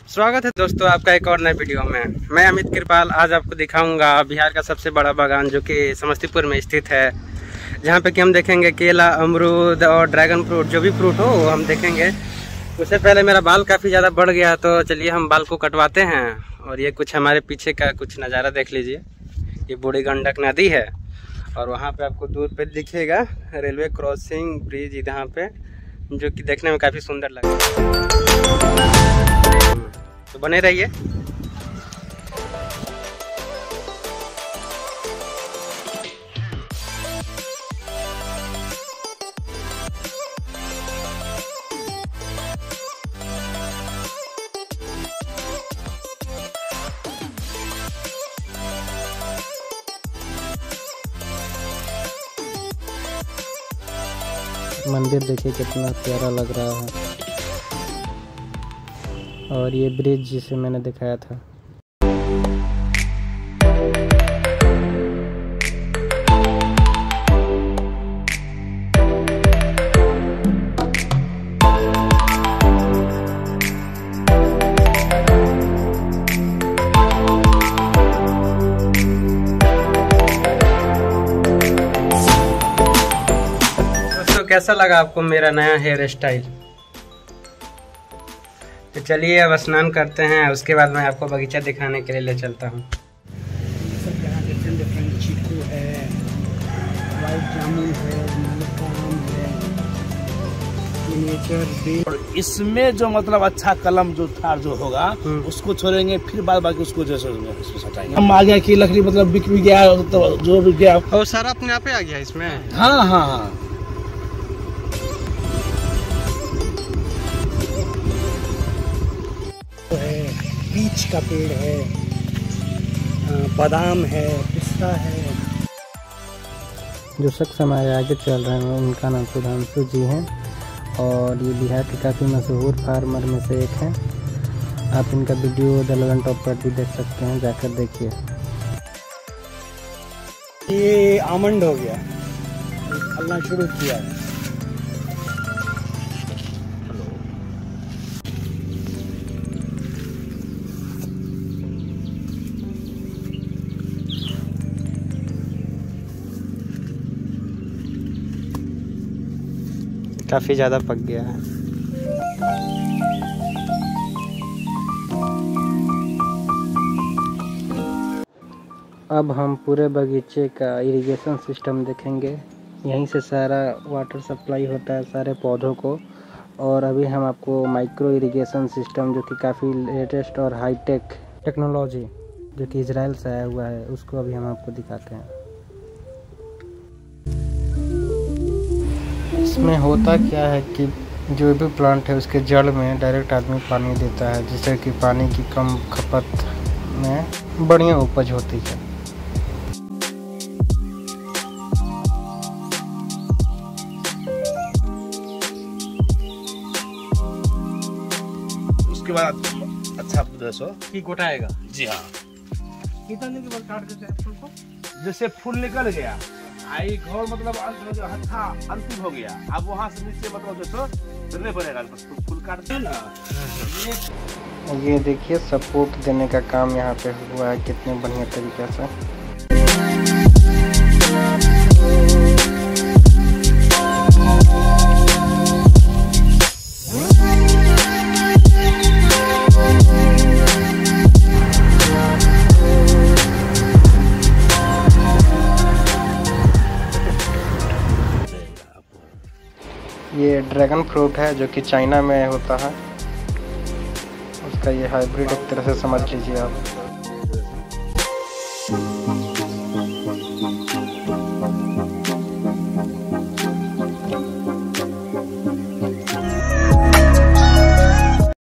स्वागत है दोस्तों आपका एक और नए वीडियो में। मैं अमित कृपाल आज आपको दिखाऊंगा बिहार का सबसे बड़ा बागान जो कि समस्तीपुर में स्थित है, जहां पे कि हम देखेंगे केला, अमरूद और ड्रैगन फ्रूट, जो भी फ्रूट हो वो हम देखेंगे। उससे पहले मेरा बाल काफ़ी ज़्यादा बढ़ गया, तो चलिए हम बाल को कटवाते हैं। और ये कुछ हमारे पीछे का कुछ नज़ारा देख लीजिए। ये बूढ़ी गंडक नदी है और वहाँ पे आपको दूर पे दिखेगा रेलवे क्रॉसिंग ब्रिज यहाँ पे, जो कि देखने में काफ़ी सुंदर लगेगा। तो बने रहिए। मंदिर देखिए कितना प्यारा लग रहा है, और ये ब्रिज जिसे मैंने दिखाया था। कैसा लगा आपको मेरा नया हेयर स्टाइल? तो चलिए अब स्नान करते हैं, उसके बाद मैं आपको बगीचा दिखाने के लिए ले चलता हूँ। सब यहाँ डिफरेंट चीकू है, वाइट जामुन है, आम है, मिनिएचर। और इसमें जो मतलब अच्छा कलम जो था जो होगा उसको छोड़ेंगे, फिर बाद बाकी उसको जैसे उसको हटाएंगे। हम आ गया कि लकड़ी मतलब बिक भी गया, तो जो भी गया और सारा अपने आप ही आ गया इसमें। हाँ हाँ हाँ, पीच का पेड़ है, बादाम है, पिस्ता है। जो शख्स हमारे आगे चल रहे हैं उनका नाम सुधांशु जी है, और ये बिहार के काफ़ी मशहूर फार्मर में से एक हैं। आप इनका वीडियो द लेवन टॉप पर भी देख सकते हैं, जाकर देखिए। ये आमंड हो गया, फलना शुरू किया है। काफ़ी ज़्यादा पक गया है। अब हम पूरे बगीचे का इरिगेशन सिस्टम देखेंगे। यहीं से सारा वाटर सप्लाई होता है सारे पौधों को। और अभी हम आपको माइक्रो इरिगेशन सिस्टम, जो कि काफ़ी लेटेस्ट और हाईटेक टेक्नोलॉजी जो कि इजराइल से आया हुआ है, उसको अभी हम आपको दिखाते हैं। इसमें होता क्या है कि जो भी प्लांट है उसके जड़ में डायरेक्ट आदमी पानी देता है, जिससे कि पानी की कम खपत में बढ़िया उपज होती है। उसके बाद अच्छा प्रदेश कि गोटाएगा। जी हाँ, कितना दिन के बाद काट देते हैं फूल को? जैसे फूल निकल गया, आई घर मतलब अंतिम हो गया, अब वहाँ से नीचे मतलब जैसे नहीं बनेगा, फूल काटते ना। ये देखिए सपोर्ट देने का काम यहाँ पे हुआ है कितने बढ़िया तरीके से। ये ड्रैगन फ्रूट है जो कि चाइना में होता है, उसका ये हाइब्रिड एक तरह से समझ लीजिए आप।